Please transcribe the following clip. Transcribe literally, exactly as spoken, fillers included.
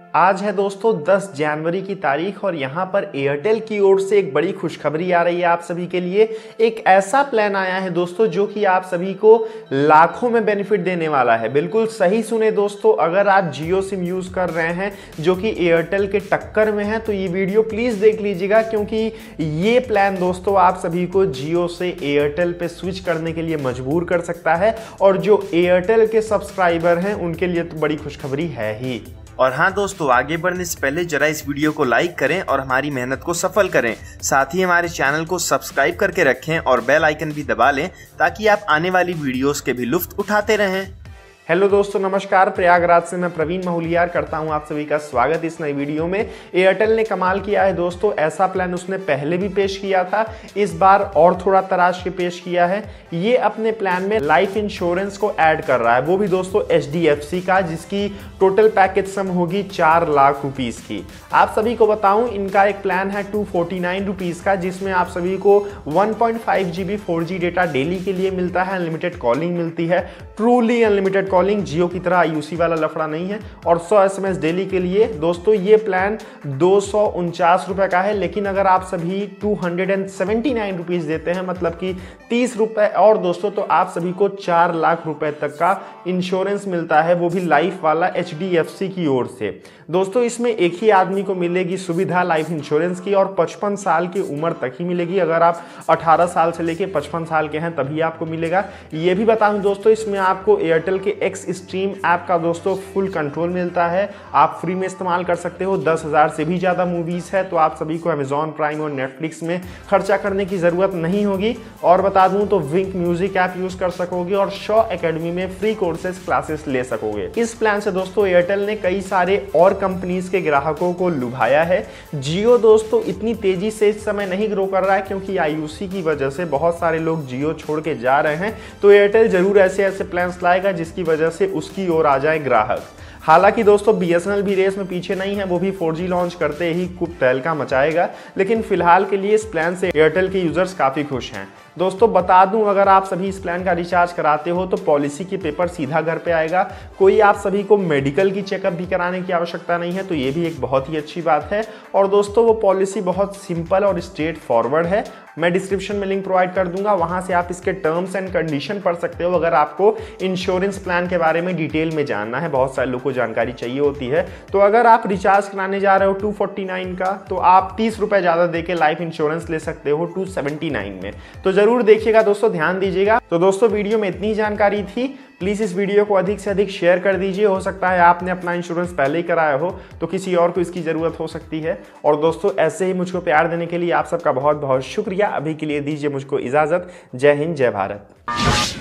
आज है दोस्तों दस जनवरी की तारीख और यहाँ पर एयरटेल की ओर से एक बड़ी खुशखबरी आ रही है आप सभी के लिए। एक ऐसा प्लान आया है दोस्तों जो कि आप सभी को लाखों में बेनिफिट देने वाला है। बिल्कुल सही सुने दोस्तों, अगर आप जियो सिम यूज कर रहे हैं जो कि एयरटेल के टक्कर में है तो ये वीडियो प्लीज देख लीजिएगा, क्योंकि ये प्लान दोस्तों आप सभी को जियो से एयरटेल पे स्विच करने के लिए मजबूर कर सकता है और जो एयरटेल के सब्सक्राइबर हैं उनके लिए तो बड़ी खुशखबरी है ही। और हाँ दोस्तों, आगे बढ़ने से पहले जरा इस वीडियो को लाइक करें और हमारी मेहनत को सफल करें। साथ ही हमारे चैनल को सब्सक्राइब करके रखें और बेल आइकन भी दबा लें ताकि आप आने वाली वीडियोस के भी लुत्फ उठाते रहें। हेलो दोस्तों, नमस्कार। प्रयागराज से मैं प्रवीण महूलियार करता हूं आप सभी का स्वागत इस नई वीडियो में। एयरटेल ने कमाल किया है दोस्तों, ऐसा प्लान उसने पहले भी पेश किया था, इस बार और थोड़ा तराश के पेश किया है। ये अपने प्लान में लाइफ इंश्योरेंस को ऐड कर रहा है, वो भी दोस्तों एच डी एफ सी का, जिसकी टोटल पैकेज सम होगी चार लाख रुपीज की। आप सभी को बताऊं, इनका एक प्लान है टू फोर्टी नाइन रुपीज का, जिसमें आप सभी को one point five G B four G data daily के लिए मिलता है, अनलिमिटेड कॉलिंग मिलती है, ट्रूली अनलिमिटेड कॉलिंग, जियो की तरह आई यू सी वाला लफड़ा नहीं है, और सौ एस एम एस डेली के लिए। दोस्तों ये प्लान दो सौ उनचास रुपए का है, लेकिन अगर आप सभी two hundred seventy nine rupees देते हैं, मतलब कि तीस रुपए और दोस्तों, तो आप सभी को चार लाख रुपए तक का इंश्योरेंस मिलता है, वो भी लाइफ वाला एच डी एफ सी की ओर से। दोस्तों इसमें एक ही आदमी को मिलेगी सुविधा लाइफ इंश्योरेंस की और पचपन साल की उम्र तक ही मिलेगी। अगर आप अठारह साल से लेके पचपन साल के हैं तभी आपको मिलेगा। ये भी बताऊं दोस्तों, इसमें आपको एयरटेल के एक्स स्ट्रीम ऐप का दोस्तों फुल कंट्रोल मिलता है, आप फ्री में इस्तेमाल कर सकते हो। दस हजार से भी ज्यादा मूवीज है तो आप सभी को अमेजॉन प्राइम और नेटफ्लिक्स में खर्चा करने की जरूरत नहीं होगी। और बता दूं तो विंक म्यूजिक ऐप यूज कर सकोगे और शो एकेडमी में फ्री कोर्सेज क्लासेस ले सकोगे। इस प्लान से दोस्तों एयरटेल ने कई सारे और कंपनीज के ग्राहकों को लुभाया है। जियो दोस्तों इतनी तेजी से इस समय नहीं ग्रो कर रहा है, क्योंकि आई यू सी की वजह से बहुत सारे लोग जियो छोड़ के जा रहे हैं, तो एयरटेल जरूर ऐसे ऐसे प्लान्स लाएगा जिसकी वजह से उसकी ओर आ जाए ग्राहक। हालांकि दोस्तों बी एस एन एल भी रेस में पीछे नहीं है, वो भी फोर जी लॉन्च करते ही खूब तहलका मचाएगा, लेकिन फिलहाल के लिए इस प्लान से एयरटेल के यूजर्स काफी खुश हैं। दोस्तों बता दूं, अगर आप सभी इस प्लान का रिचार्ज कराते हो तो पॉलिसी की पेपर सीधा घर पे आएगा, कोई आप सभी को मेडिकल की चेकअप भी कराने की आवश्यकता नहीं है, तो ये भी एक बहुत ही अच्छी बात है। और दोस्तों वो पॉलिसी बहुत सिंपल और स्ट्रेट फॉरवर्ड है। मैं डिस्क्रिप्शन में लिंक प्रोवाइड कर दूंगा, वहां से आप इसके टर्म्स एंड कंडीशन पढ़ सकते हो अगर आपको इंश्योरेंस प्लान के बारे में डिटेल में जानना है। बहुत सारे लोगों को जानकारी चाहिए होती है। तो अगर आप रिचार्ज कराने जा रहे हो टू फोर्टी नाइन का, तो आप तीस रुपए ज्यादा देके लाइफ इंश्योरेंस ले सकते हो टू सेवेंटी नाइन में। तो जरूर देखिएगा दोस्तों, ध्यान दीजिएगा। तो दोस्तों वीडियो में इतनी जानकारी थी, प्लीज इस वीडियो को अधिक से अधिक शेयर कर दीजिए। हो सकता है आपने अपना इंश्योरेंस पहले ही कराया हो तो किसी और को इसकी जरूरत हो सकती है। और दोस्तों ऐसे ही मुझको प्यार देने के लिए आप सबका बहुत बहुत शुक्रिया। अभी के लिए दीजिए मुझको इजाजत। जय हिंद, जय भारत।